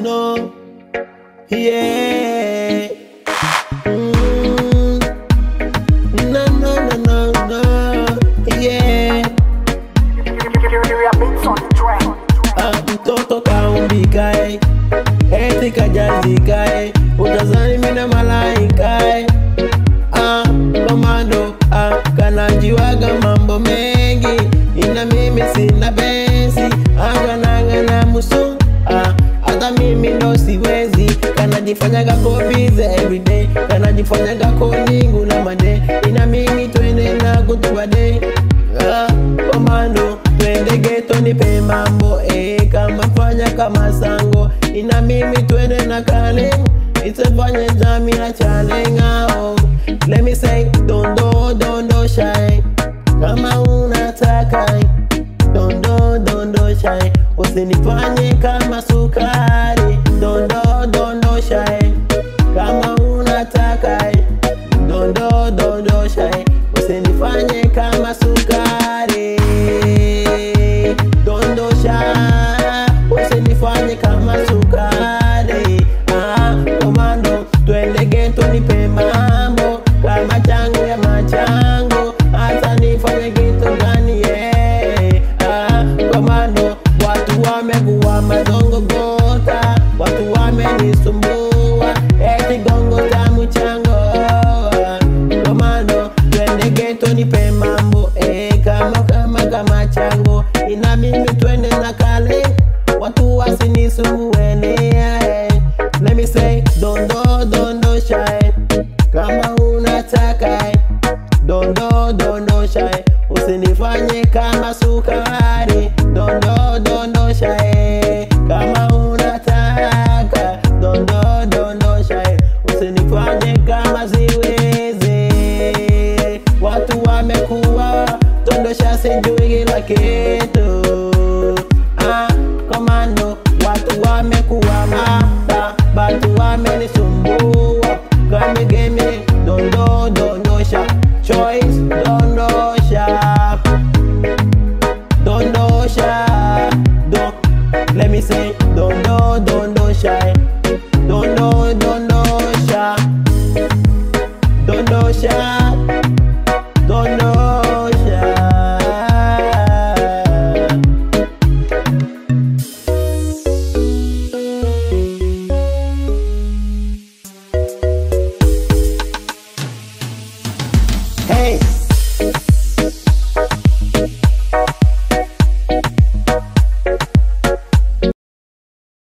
no, yeah. No, no, no, no, no, yeah. Mtoto kaumbika, eti kajazika, utazani mina malaika, komando, kanajiwaga mambo mengi, ina mimi sina besi, angana musu, hata mimi ndo siwezi, kanajifanya kako busy everyday, kanajifanya kako ningu na made, ina mimi twende na kutubade, komando, twende geto nipe mambo, kama fanya kama sango, ina mimi twende na kale, itafanya jami na chalenga, let me say, don't shy, kama unataka, don't shy, usinifanye kama sukari, don't shy, kama unataka, don't shy, usinifanye kama sukari, don't shy, usinifanye kama sukari, komando, twende geto nipe mambo, kama changu ya machango, hata nifanye kitu gani, komando, watu wamekuwa madongo gota, watu wamenisumbua, eti gongo tamu chango, komando, twende geto nipe mambo, kama chango, ina mimi twende na kale, watu wasinisumbue, let me say, don't shy, kama unataka, don't shy, usinifanye kama sukari, don't shy, kama unataka, don't shy, usinifanye kama ziwezi, watu wamekuwa, tondosha sijui kila kitu, komando, watu wamekuwa batu wamenisumbua,